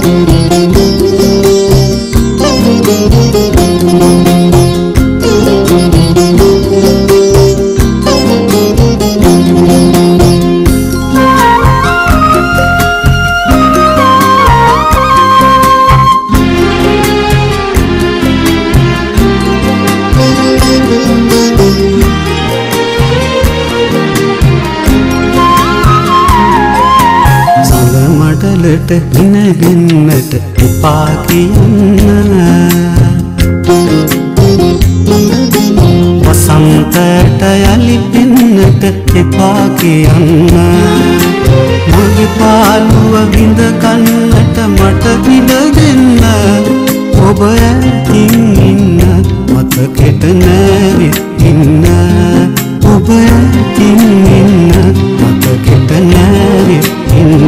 හිනගෙන්නට එපා කියන්න වසන්තයට යලි පෙන්නට එපා කියන්න මගේ පාළුව විඳ කන්නට මට ඉඩ දෙන්න ඔබ ඇතින් ඉන්න මතකෙට නැවිත් ඉන්න ඔබ ඇතින් ඉන්න මතකෙට නැවිත් ඉන්න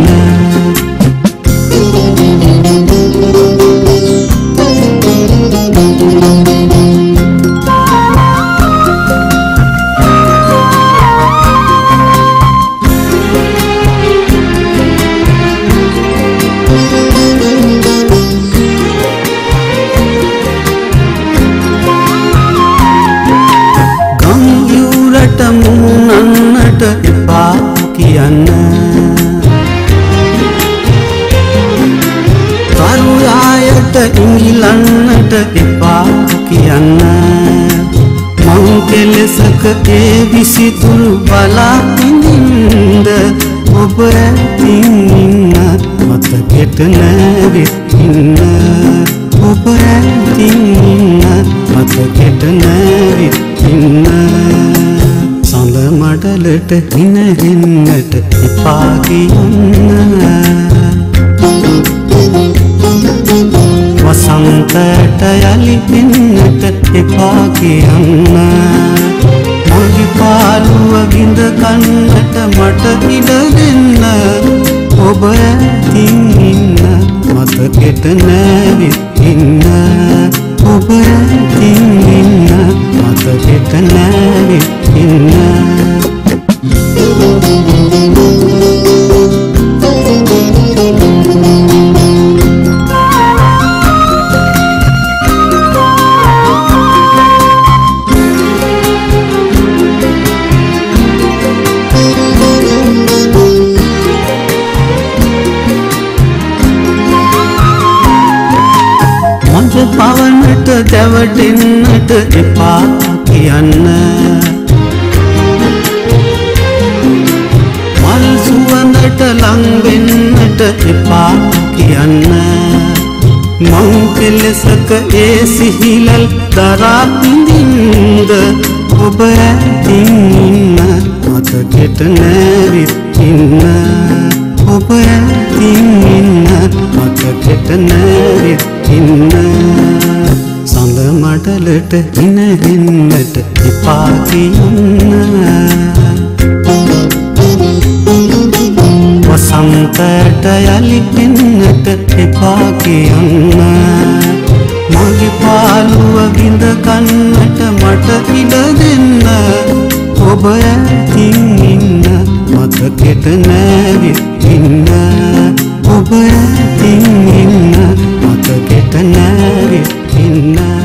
මුන්නන්නට එපා කියන්න තරුයායට ඉඟිලන්නට එපා කියන්න මං කෙලෙසක ඒ විසිතුරු බලා ඉඳින්ද ඔබ ඇතින් ඉන්න මතකෙට නැවිත් ඉන්න ඔබ ඇතින් ඉන්න මතකෙට නැවිත් ඉන්න සඳ මඩලට හිනගෙන්නට එපා කියන්න වසන්තයට යලි පෙන්නට එපා කියන්න මගේ පාළුව විඳ කන්නට මට ඉඩ දෙන්න ඔබ ඇතින් ඉන්න මතකෙට නැවිත් ඉන්න ඔබ ඇතින් ඉන්න මතකෙට නැවිත් ඉන්න පවනට දැවටෙන්නට එපා කියන්න මල් සුවඳට ලං වෙන්නට එපා කියන්න මං කෙලෙසක ඒ සිහිලල් දරා ඉඳින්ද ඔබ ඇතින් ඉන්න මතකෙට නැවිත් ඉන්න ඔබ ඇතින් ඉන්න මතකෙට නැවිත් ඉන්න සඳ මඩලට හිනගෙන්නට එපා කියන්න වසන්තයට යලි පෙන්නට එපා කියන්න මගේ පාළුව විඳ කන්නට මට ඉඩ දෙන්න ඔබ ඇතින් ඉන්න මතකෙට නැවිත් ඉන්න ඔබ ඇතින් ඉන්න මතකෙට නැවිත් ඉන්න